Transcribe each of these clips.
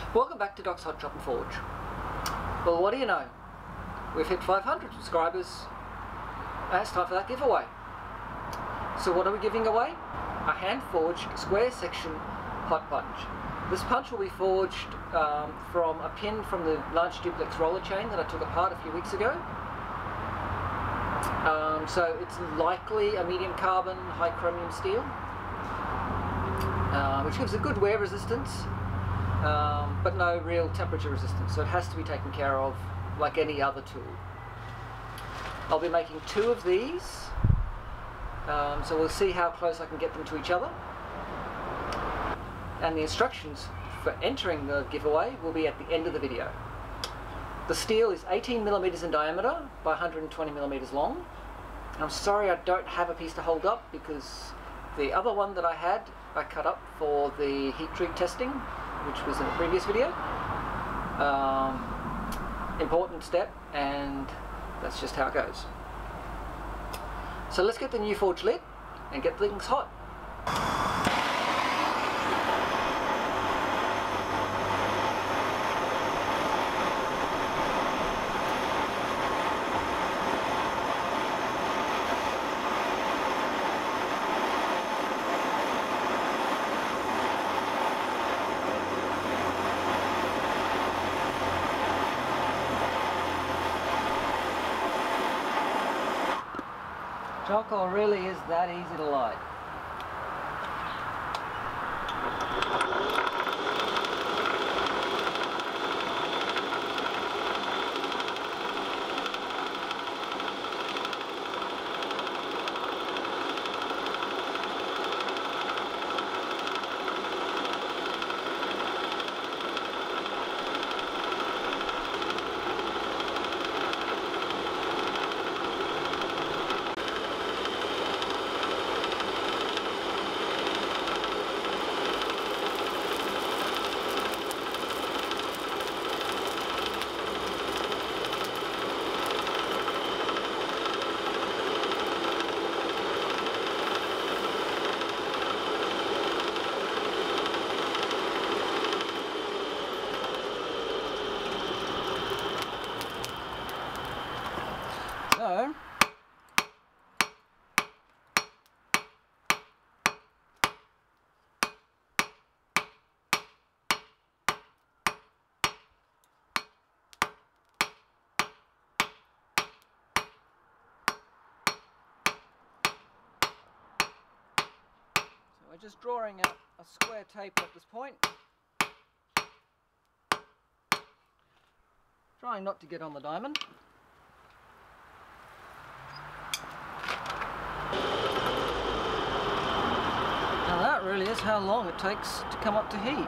Welcome back to Doc's Hot Chop and Forge. Well, what do you know? We've hit 500 subscribers and it's time for that giveaway. So what are we giving away? A hand-forged square section hot punch. This punch will be forged from a pin from the large duplex roller chain that I took apart a few weeks ago. So it's likely a medium carbon high chromium steel, which gives a good wear resistance, but no real temperature resistance, so it has to be taken care of like any other tool. I'll be making 2 of these, so we'll see how close I can get them to each other. And the instructions for entering the giveaway will be at the end of the video. The steel is 18mm in diameter by 120mm long. I'm sorry I don't have a piece to hold up because the other one that I had I cut up for the heat treat testing, which was in a previous video. Important step, and that's just how it goes. So let's get the new forge lit and get things hot. Charcoal really is that easy to light. We're just drawing out a square tape at this point. Trying not to get on the diamond. Now that really is how long it takes to come up to heat.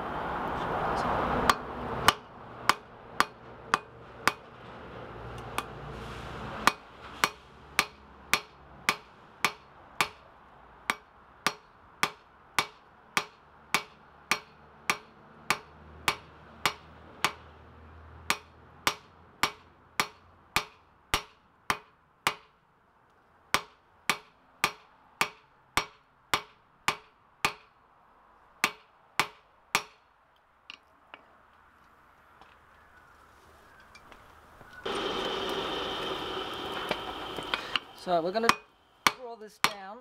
So we're going to draw this down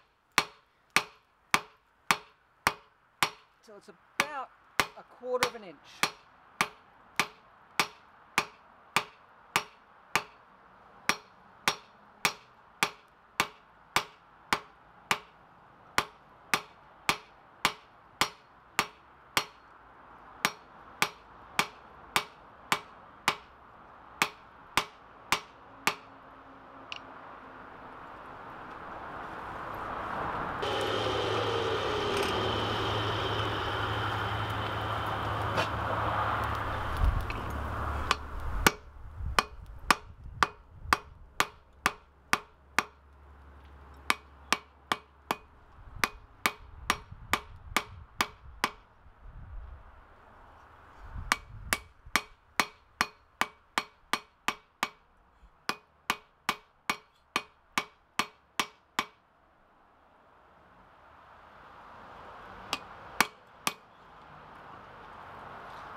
till it's about 1/4 of an inch.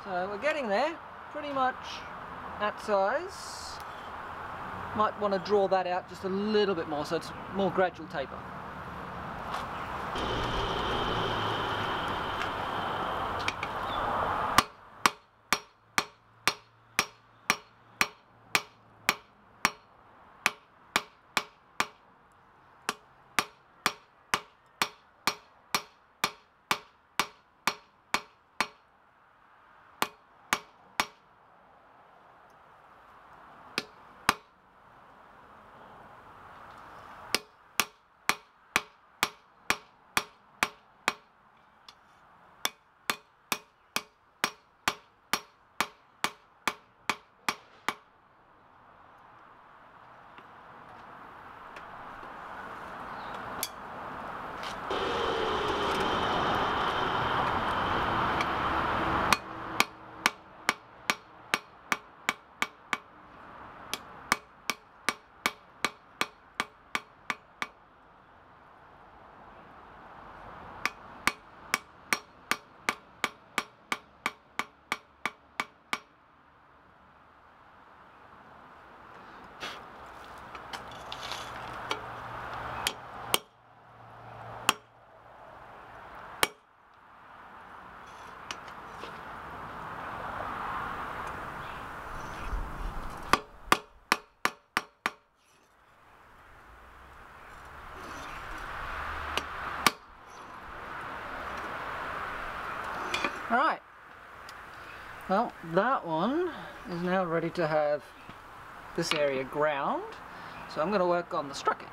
So we're getting there, pretty much that size. Might want to draw that out just a little bit more so it's more gradual taper. Alright, well that one is now ready to have this area ground, so I'm going to work on the struck end.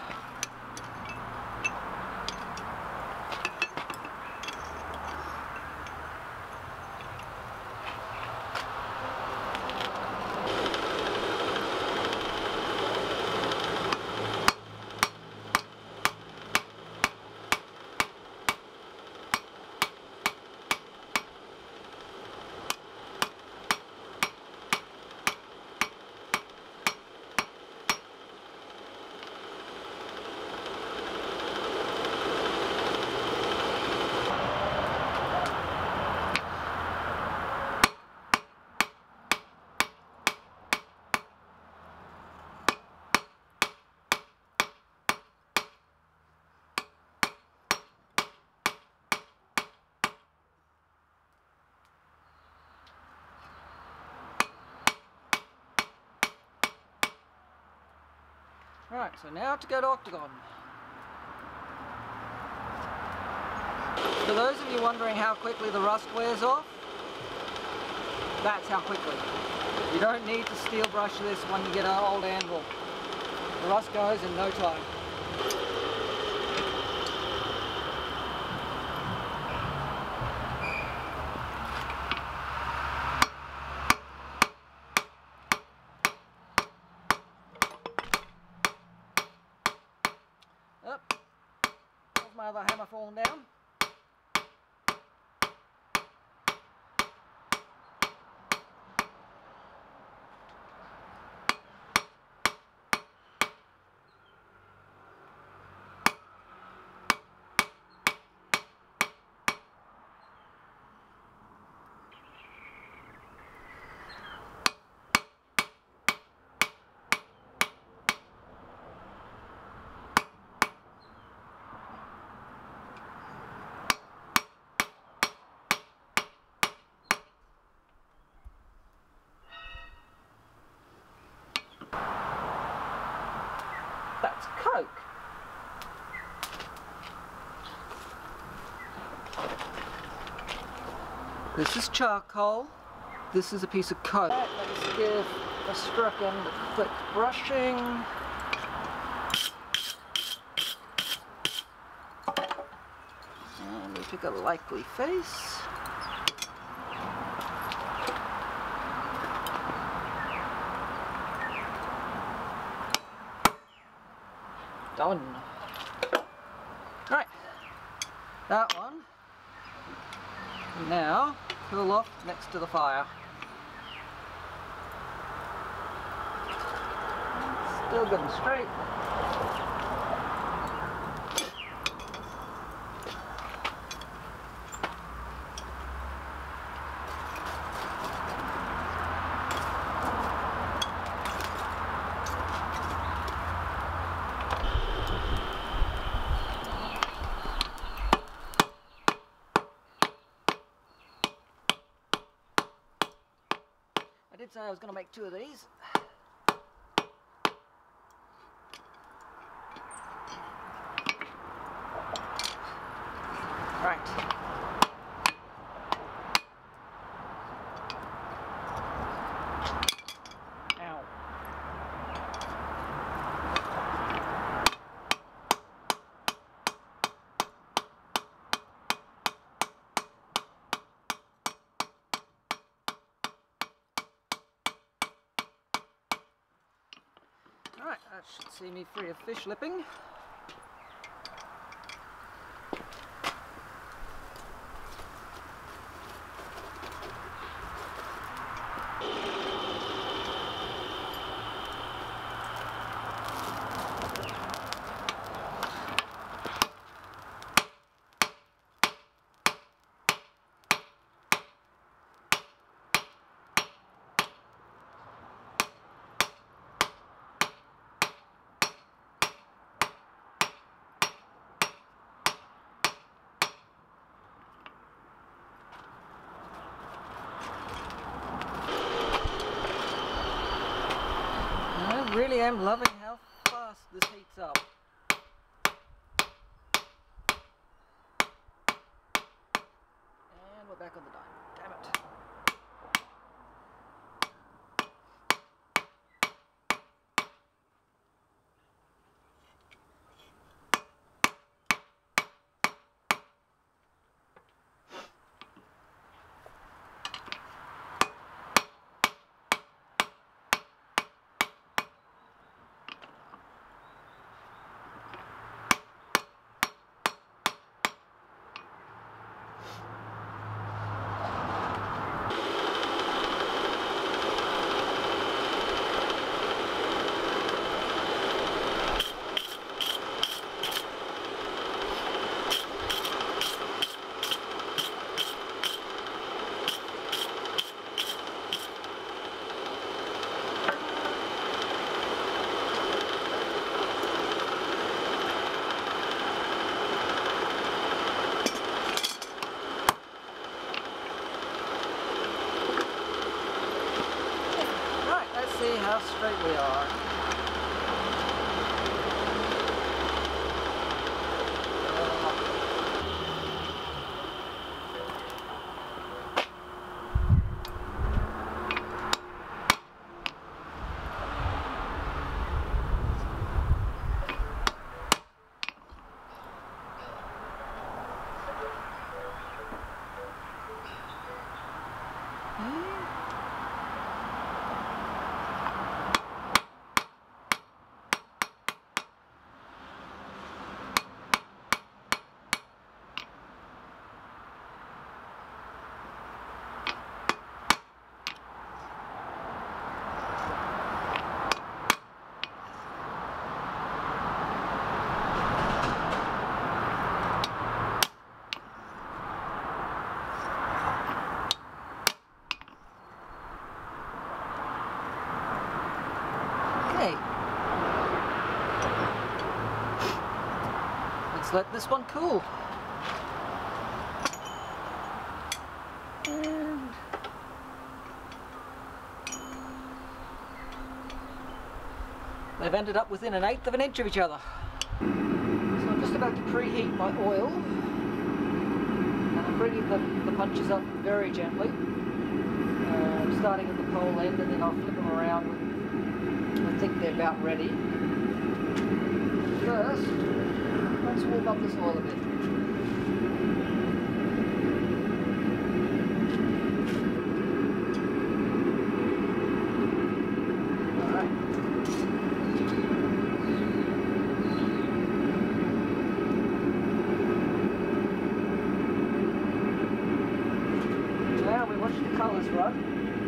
Right, so now to go to octagon. For those of you wondering how quickly the rust wears off, that's how quickly. You don't need to steel brush this when you get an old anvil. The rust goes in no time. My other hammer falling down. That's Coke. This is charcoal. This is a piece of Coke. Let's give the struck end a quick brushing. And we pick a likely face. Done. Right, that one. Now, cool off next to the fire. Still going straight. did say I was going to make 2 of these. Right. Ow. Alright, that should see me free of fish lipping. I really am loving how fast this heats up. And we're back on the dime. Damn it. See how straight we are. Let's let this one cool. And they've ended up within 1/8 of an inch of each other. So I'm just about to preheat my oil. And I'm bringing the punches up very gently. Starting at the pole end, and then I'll flip them around when I think they're about ready. First, let's warm up this oil a bit. Alright. Now we watch the colours run.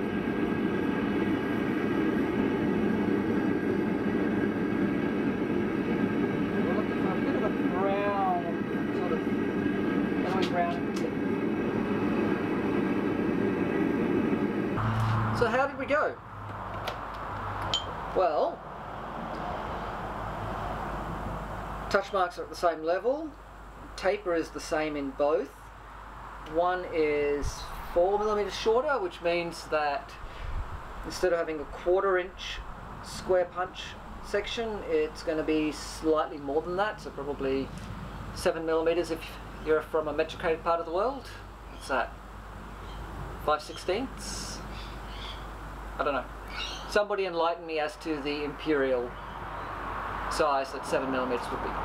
So how did we go? Well, touch marks are at the same level, taper is the same in both. One is 4 millimeters shorter, which means that Instead of having a 1/4 inch square punch section, it's going to be slightly more than that, so probably 7mm if you're from a metricated part of the world. What's that? 5/16? I don't know. Somebody enlighten me as to the imperial size that 7mm would be.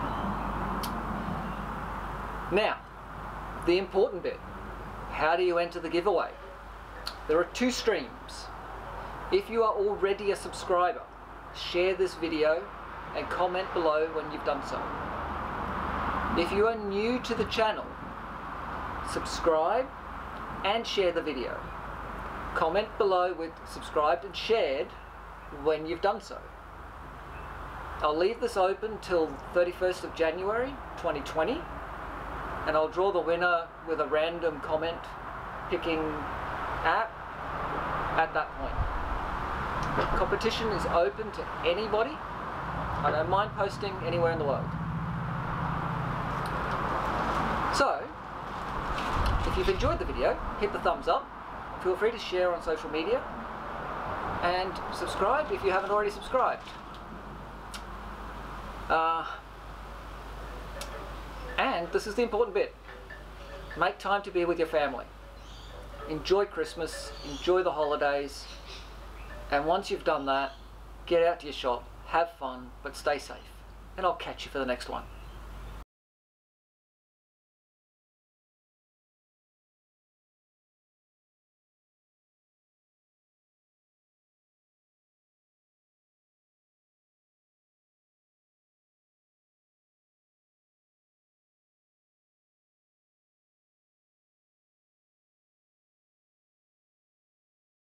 Now, the important bit. How do you enter the giveaway? There are 2 streams. If you are already a subscriber, share this video and comment below when you've done so. If you are new to the channel, subscribe and share the video. Comment below with subscribed and shared when you've done so. I'll leave this open till 31st of January 2020, and I'll draw the winner with a random comment picking app at that point. Competition is open to anybody. I don't mind posting anywhere in the world. So, if you've enjoyed the video, hit the thumbs up. Feel free to share on social media. And subscribe if you haven't already subscribed. And this is the important bit. Make time to be with your family. Enjoy Christmas, enjoy the holidays, and once you've done that, get out to your shop, have fun, but stay safe. And I'll catch you for the next one.